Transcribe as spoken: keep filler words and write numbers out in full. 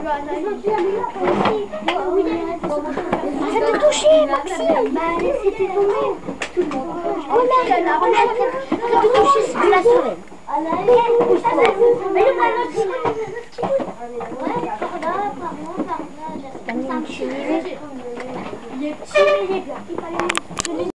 Ça t'a touché, Maxime. Bah, c'était tombé. Regarde, regarde. Ça t'a touché, c'est la souris. Mais le ballon, c'est le petit bout. Ouais, par là, par là, par là. Il est petit, mais il est bien. Il fallait